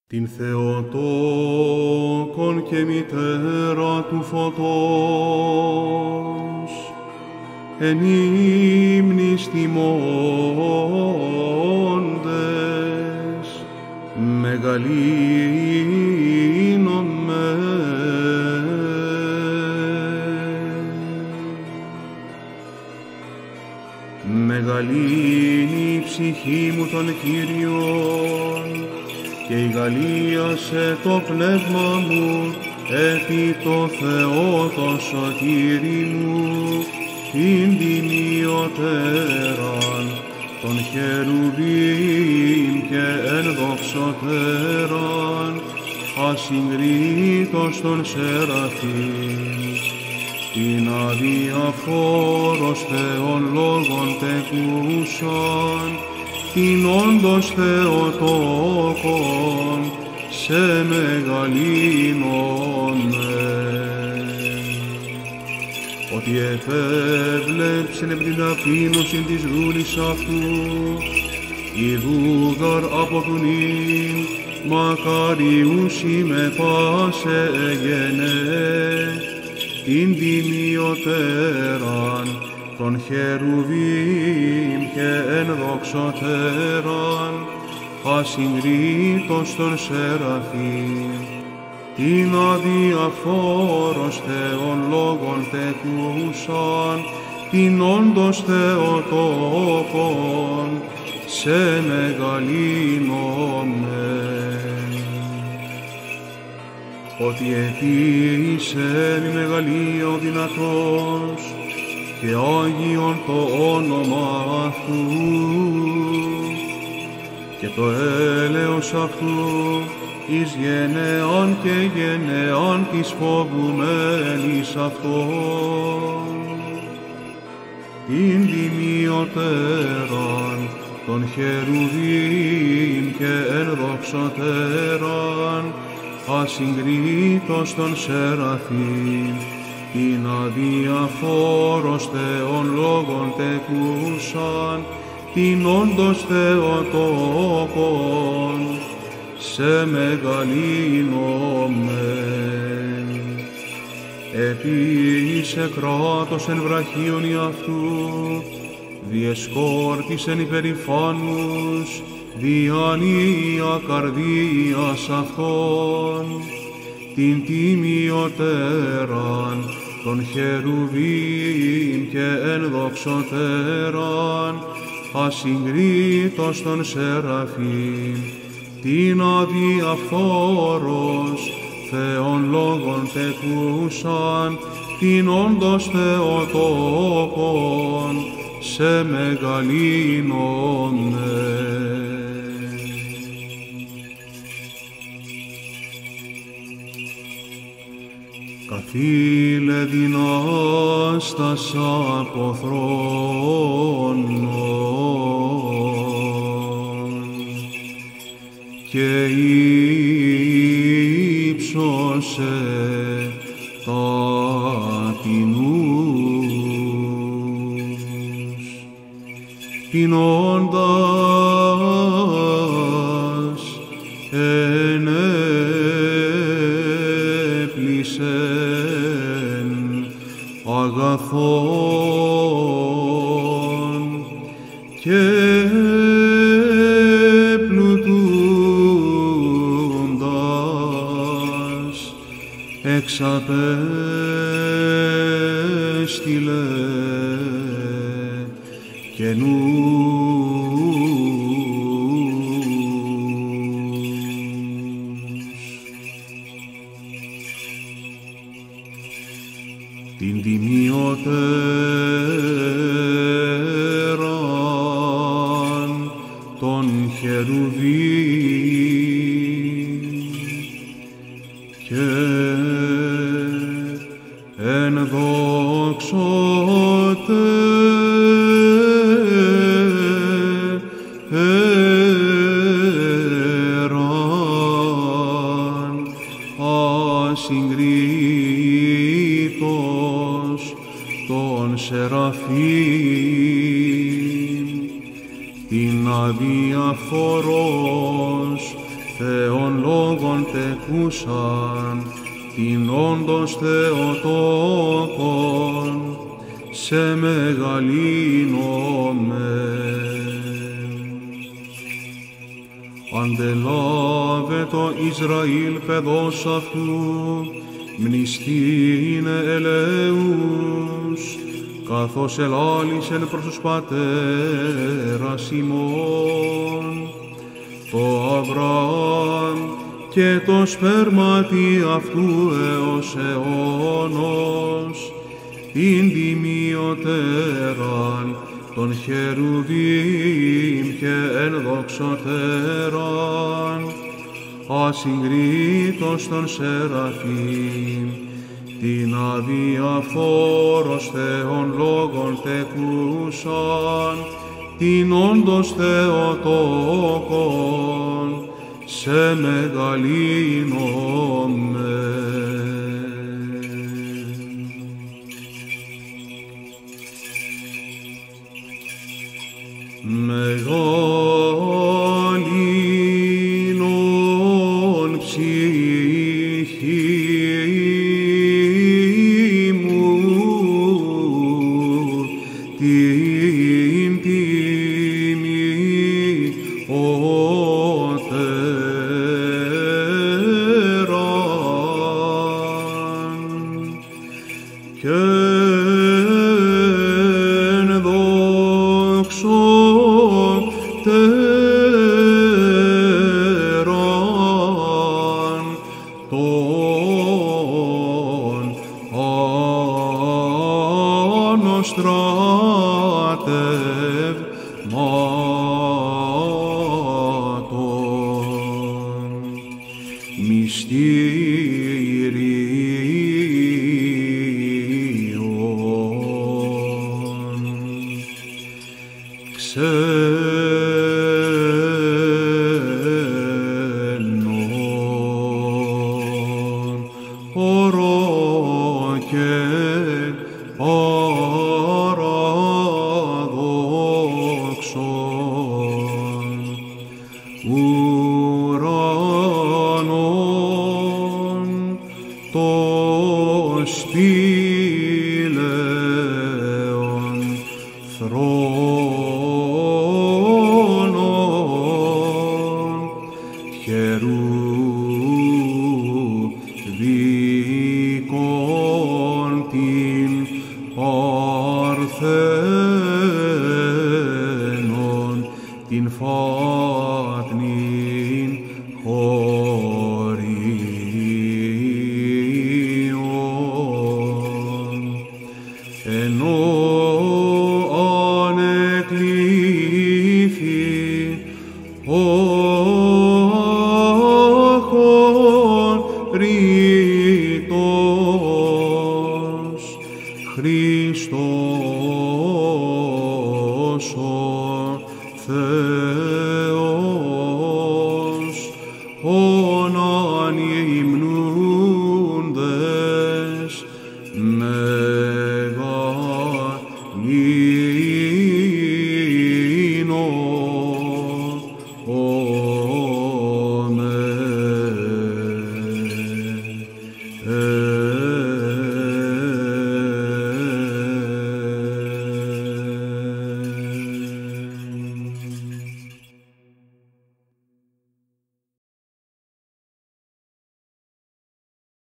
την Θεοτόκον και μητέρα του φωτός, εν ύμνης τιμώντες, μεγαλύνομαι. Μεγαλύνει η ψυχή μου τον Κύριον, και ηγαλίασε το πνεύμα μου επί το Θεό το σωτήρι μου, την τιμιωτέραν των χερουβίμ και ενδοξωτέραν, ασυγκρίτως των σεραφείμ, την αδιαφόρος Θεόν λόγων τεκούσαν, την όντως Θεοτόκον, σε μεγαλύνομαι. Ότι επέβλεψεν επ' την ταπείνωσιν της δούλης αυτού, ιδούδαρ από του νυν, μακαριούσι με πάσε εγενέ, την τιμιωτέραν των χερουβίμ και ενδοξωτέραν, ασυγκρίτως των σεραφείμ, την αδιαφόρος Θεόν λόγων τεκούσαν, την όντως Θεοτόκον, σε μεγαλύνομαι. Ότι επίησε μη μεγαλεία ο δυνατός, και Άγιον το όνομα αυτού, και το έλεος αυτού εις γενεάν και γενεάν της φοβουμένης αυτόν, την τιμιωτέραν των χερουβίμ και ενδοξωτέραν, ασυγκρίτως των σεραφείμ, την αδιαφόρος Θεόν λόγων τεκούσαν, την όντως Θεοτόκον, σε μεγαλύνομαι. Επίησε κράτος εν βραχίων αυτού, διεσκόρτισεν υπερηφάνους, διάνοια καρδίας αυτών, την τιμιωτέραν των χερουβίμ και ενδοξωτέραν, ασυγκρίτως των σεραφείμ, την αδιαφόρος Θεόν λόγων τεκούσαν, την όντως Θεοτόκον, σε μεγαλύνομαι. Καθήλε δυνάστας από θρόνων, και ύψωσε ταπεινούς, πεινώντας ενέπλησεν αγαθόν και πλουτούντας εξαπέστειλε την τιμιωτέραν των χερουβίμ και ενδοξωτέραν, ασυγκρίτως των σεραφείμ, την αδιαφορός Θεόν λόγων τεκούσαν, την όντως Θεοτόκον, σε μεγαλύνομαι. Αντελάβε το Ισραήλ παιδός αυτού, μνηστήνε ελέους, καθώς ελάλησεν προς τους πατέρας ημών, το Αβραάμ και το σπέρματι αυτού έως αιώνος, την τιμιωτέραν των χερουβίμ και ενδοξωτέραν, ασυγκρίτως των σεραφείμ, την αδιαφόρος Θεόν λόγων τεκούσαν, την όντως Θεοτόκον, σε μεγαλύνομαι. Μεγαλύνων ψυχή μου, την τιμή οτέραν, και τέραν τον ανοστράτευματον μυστήριον ξένων ορό και παραδόξων ουρανών το σπήλαιον θρόνων χερουβικών την παρθένον την φάτνην χωρίον, ενώ ανεκλήθη ο αχωρητός Χριστός ο Θεός, ον ανήμνου